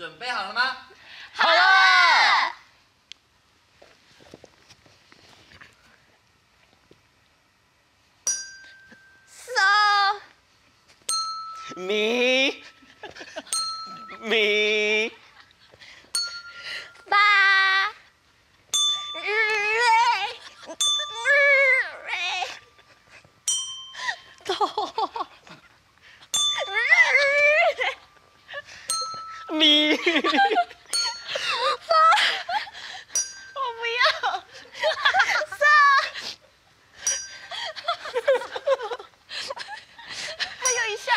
准备好了吗？ 好了。 咪。 发。哆。 咪。 我不要。还有一下。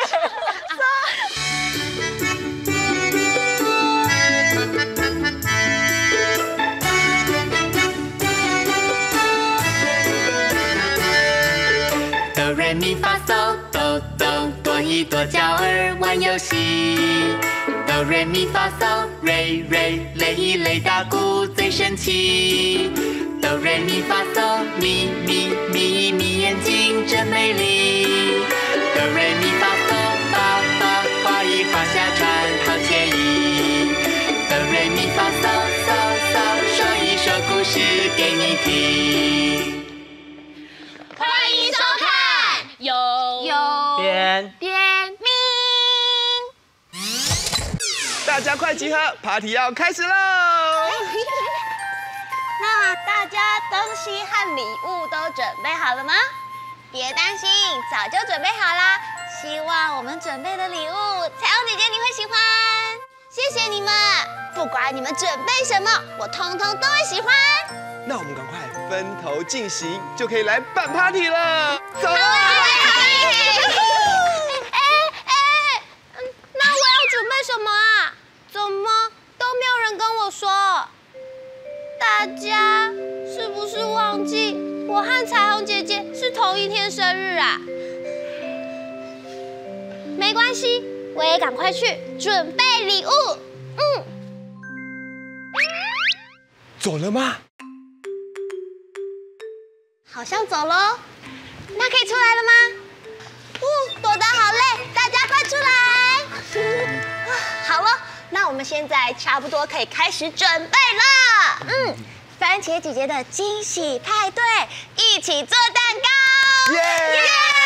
哆来咪发嗦哆哆，跺一跺脚儿玩游戏。哆来咪发嗦瑞瑞，擂一擂打鼓最神奇。哆来咪发嗦咪咪眯眯眼睛真美丽。哆来咪发嗦发发，画一画下船好惬意。哆来咪发嗦嗦嗦，说一说故事给你听。 欢迎收看有边边咪。 大家快集合 ，Party 要开始喽！ 那大家东西和礼物都准备好了吗？别担心，早就准备好啦。希望我们准备的礼物，彩虹姐姐你会喜欢。谢谢你们，不管你们准备什么，我通通都会喜欢。 那我们赶快分头进行，就可以来办 Party 了。走了！ 那我要准备什么啊？怎么都没有人跟我说？大家是不是忘记我和彩虹姐姐是同一天生日啊？没关系，我也赶快去准备礼物。 走了吗？ 好像走喽。那可以出来了吗？躲得好累，大家快出来！好了，那我们现在差不多可以开始准备了。番茄姐姐的惊喜派对，一起做蛋糕。 耶！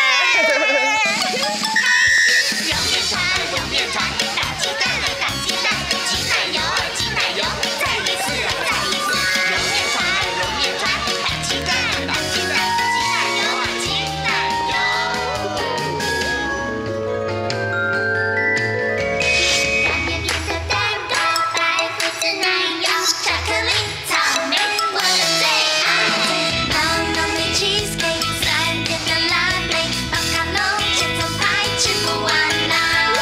揉面团，揉面团，打鸡蛋，打鸡蛋，挤奶油，挤奶油，再一次，再一次。揉面团，揉面团，打鸡蛋，打鸡蛋，挤奶油，挤奶油。软绵绵的蛋糕，白胡子奶油，巧克力，草莓，我的最爱。浓浓的 cheesecake， 酸甜的拉贝，马卡龙，千层派，吃不完啦。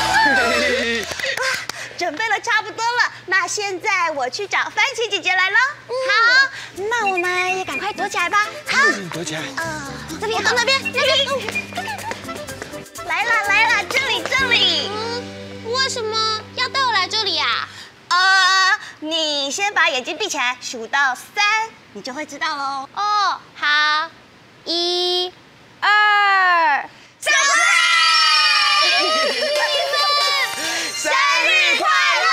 准备了差不多了，那现在我去找番茄姐姐来了。好，那我们也赶快躲起来吧。好， 躲起来。 这里好，那边。来啦，这里。为什么要带我来这里啊？你先把眼睛闭起来，数到3，你就会知道喽。哦，好，1、2，走啦！生日快乐！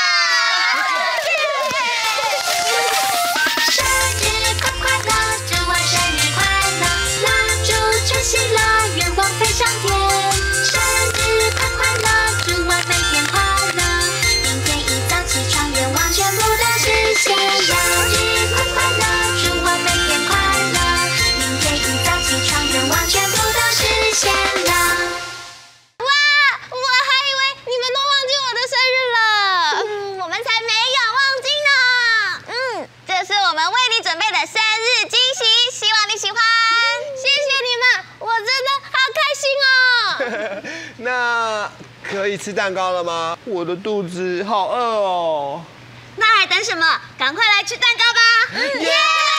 生日快快乐，祝我生日快乐，蜡烛全熄了，愿望飞上天。生日快快乐，祝我每天快乐，明天一早起床，愿望全部都实现。生日快快乐，祝我每天快乐，明天一早起床，愿望全部都实现了。 哇，我还以为你们都忘记我的生日了。我们才没有忘记呢。这是我们为你准备的生日惊喜，希望你喜欢。谢谢你们，我真的好开心哦。 那可以吃蛋糕了吗？我的肚子好饿哦。 那还等什么？赶快来吃蛋糕吧！耶！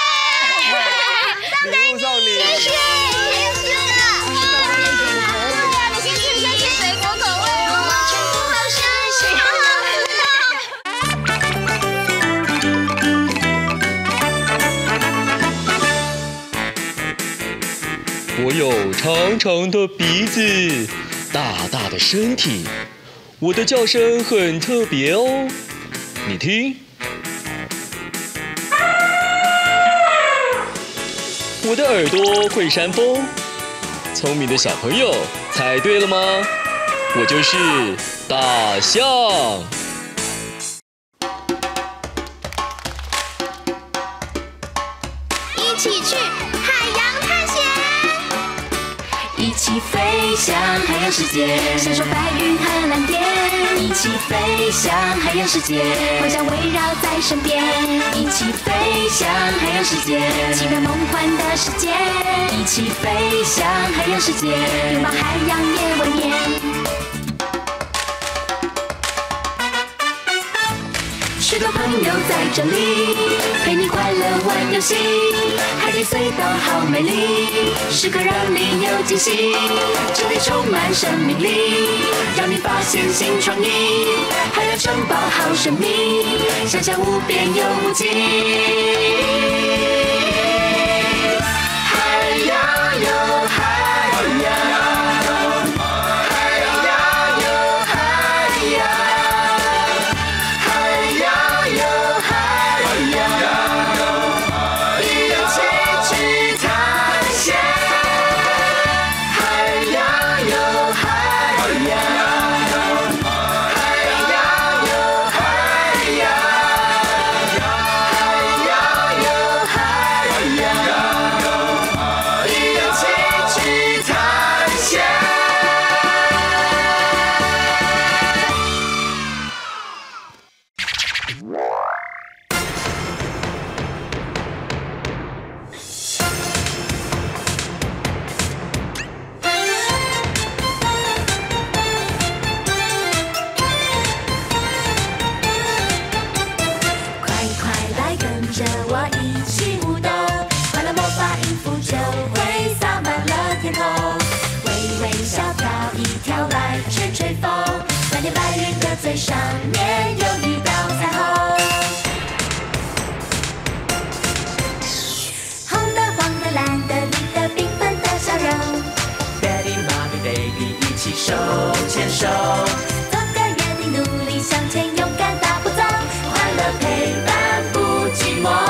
礼物送你。 谢谢。你先吃水果口味哦。 全部都实现。 我有长长的鼻子，大大的身体， 我的叫声很特别哦，你听。我的耳朵会扇风，聪明的小朋友猜对了吗？我就是大象。 一起去海洋探险， 一起飞向海洋世界，享受白云和蓝天。一起飞向海洋世界，幻想围绕在身边。一起飞向海洋世界，奇妙梦幻的世界。一起飞向海洋世界，拥抱海洋夜未眠。许多朋友在这里，陪你快乐玩游戏。海底隧道好美丽，时刻让你有惊喜。这里充满生命力，让你发现新创意。海洋城堡好神秘，想象无边又无际。海洋有海洋。最上面有一道彩虹，红的、黄的、蓝的、绿的，缤纷的笑容。Daddy, Mommy, Baby， 一起手牵手，做个约定，努力向前，勇敢大步走，快乐陪伴不寂寞。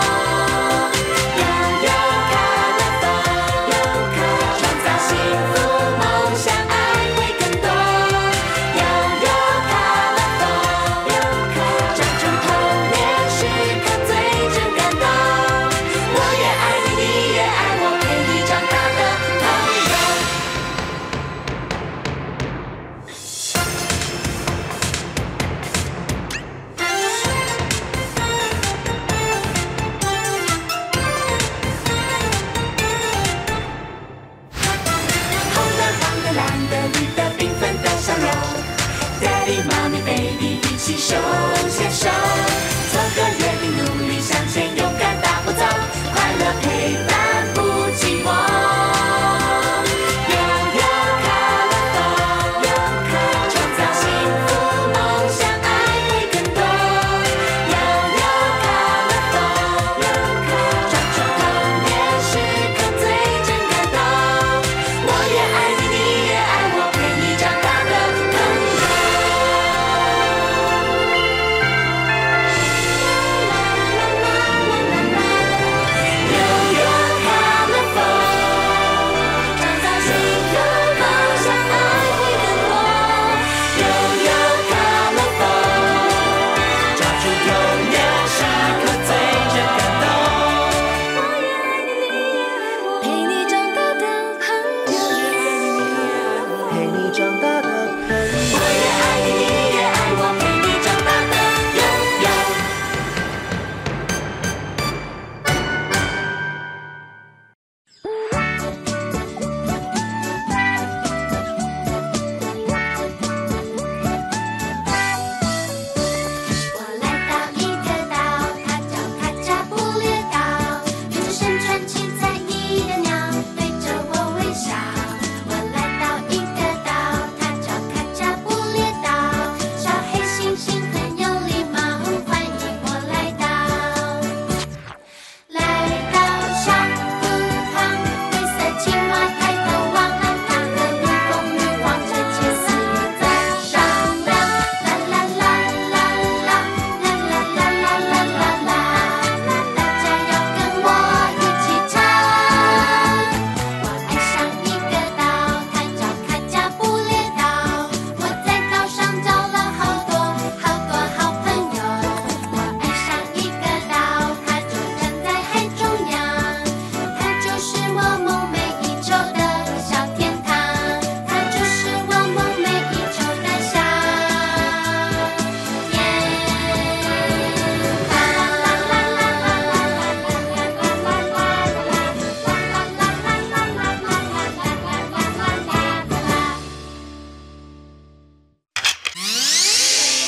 手牵手，做个约定，努力向前，勇敢大步走，快乐陪伴不寂寞。悠悠colorful，创造幸福梦想，爱会更多。悠悠colorful，抓住童年时刻最真感动。我也爱你，你也爱我，陪你长大的朋友。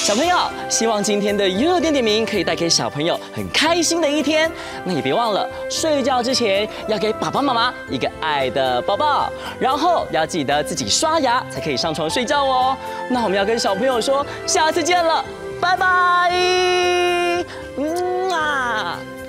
小朋友，希望今天的悠悠点点名可以带给小朋友很开心的一天。那也别忘了，睡觉之前要给爸爸妈妈一个爱的抱抱，然后要记得自己刷牙才可以上床睡觉哦。那我们要跟小朋友说，下次见了，拜拜。